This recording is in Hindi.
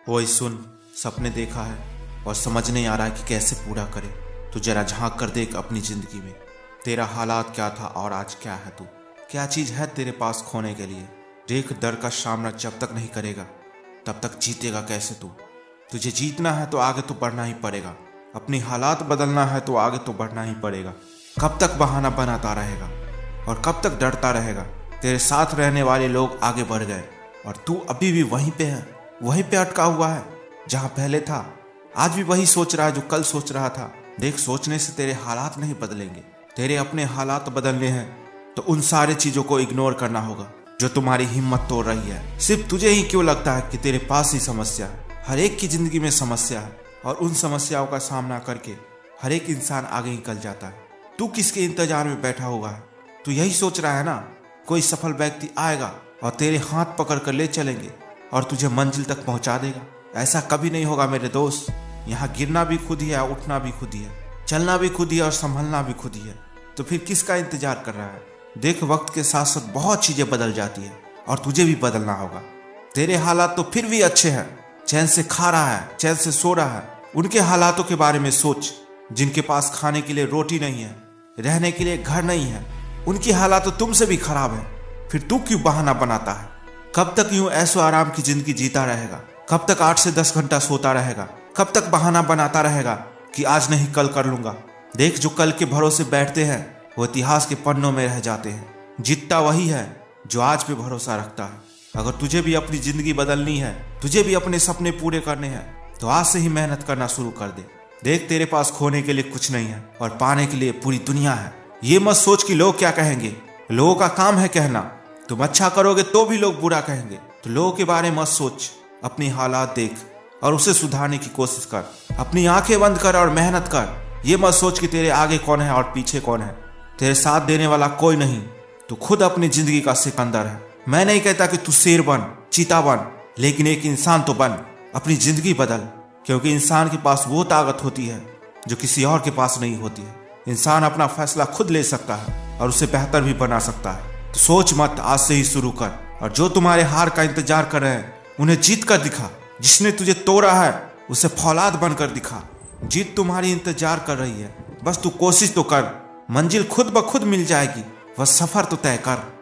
ओए सुन, सपने देखा है और समझ नहीं आ रहा है कि कैसे पूरा करे। तू जरा झांक कर देख अपनी जिंदगी में, तेरा हालात क्या था और आज क्या है। तू क्या चीज़ है तेरे पास खोने के लिए। देख, डर का सामना जब तक नहीं करेगा तब तक जीतेगा कैसे तू। तुझे जीतना है तो आगे तो बढ़ना ही पड़ेगा, अपनी हालात बदलना है तो आगे तो बढ़ना ही पड़ेगा। कब तक बहाना बनाता रहेगा और कब तक डरता रहेगा। तेरे साथ रहने वाले लोग आगे बढ़ गए और तू अभी भी वहीं पे है, वहीं पे अटका हुआ है जहां पहले था। आज भी वही सोच रहा है जो कल सोच रहा था। देख, सोचने से तेरे हालात नहीं बदलेंगे। तेरे अपने हालात बदलने हैं तो उन सारे चीजों को इग्नोर करना होगा जो तुम्हारी हिम्मत तोड़ रही है। सिर्फ तुझे ही क्यों लगता है कि तेरे पास ही समस्या है। हर एक की जिंदगी में समस्या है और उन समस्याओं का सामना करके हर एक इंसान आगे निकल जाता है। तू किसके इंतजार में बैठा हुआ है? तू यही सोच रहा है ना, कोई सफल व्यक्ति आएगा और तेरे हाथ पकड़ कर ले चलेंगे और तुझे मंजिल तक पहुंचा देगा। ऐसा कभी नहीं होगा मेरे दोस्त। यहाँ गिरना भी खुद ही है, उठना भी खुद ही है, चलना भी खुद ही है और संभलना भी खुद ही है। तो फिर किसका इंतजार कर रहा है? देख, वक्त के साथ साथ बहुत चीजें बदल जाती है और तुझे भी बदलना होगा। तेरे हालात तो फिर भी अच्छे हैं, चैन से खा रहा है, चैन से सो रहा है। उनके हालातों के बारे में सोच जिनके पास खाने के लिए रोटी नहीं है, रहने के लिए घर नहीं है। उनकी हालात तो तुमसे भी खराब है। फिर तू क्यों बहाना बनाता है? कब तक यूं ऐसो आराम की जिंदगी जीता रहेगा? कब तक 8 से 10 घंटा सोता रहेगा? कब तक बहाना बनाता रहेगा कि आज नहीं कल कर लूंगा? देख, जो कल के भरोसे बैठते हैं वो इतिहास के पन्नों में रह जाते हैं। जीतता वही है जो आज पे भरोसा रखता है। अगर तुझे भी अपनी जिंदगी बदलनी है, तुझे भी अपने सपने पूरे करने हैं, तो आज से ही मेहनत करना शुरू कर दे। देख, तेरे पास खोने के लिए कुछ नहीं है और पाने के लिए पूरी दुनिया है। ये मत सोच कि लोग क्या कहेंगे। लोगों का काम है कहना। तुम अच्छा करोगे तो भी लोग बुरा कहेंगे, तो लोगों के बारे में मत सोच। अपनी हालात देख और उसे सुधारने की कोशिश कर। अपनी आंखें बंद कर और मेहनत कर। ये मत सोच कि तेरे आगे कौन है और पीछे कौन है। तेरे साथ देने वाला कोई नहीं। तू खुद अपनी जिंदगी का सिकंदर है। मैं नहीं कहता कि तू शेर बन, चीता बन, लेकिन एक इंसान तो बन। अपनी जिंदगी बदल, क्योंकि इंसान के पास वो ताकत होती है जो किसी और के पास नहीं होती है। इंसान अपना फैसला खुद ले सकता है और उसे बेहतर भी बना सकता है। तो सोच मत, आज से ही शुरू कर। और जो तुम्हारे हार का इंतजार कर रहे हैं उन्हें जीत कर दिखा। जिसने तुझे तोड़ा है उसे फौलाद बनकर दिखा। जीत तुम्हारी इंतजार कर रही है, बस तू कोशिश तो कर। मंजिल खुद ब खुद मिल जाएगी, वह सफर तो तय कर।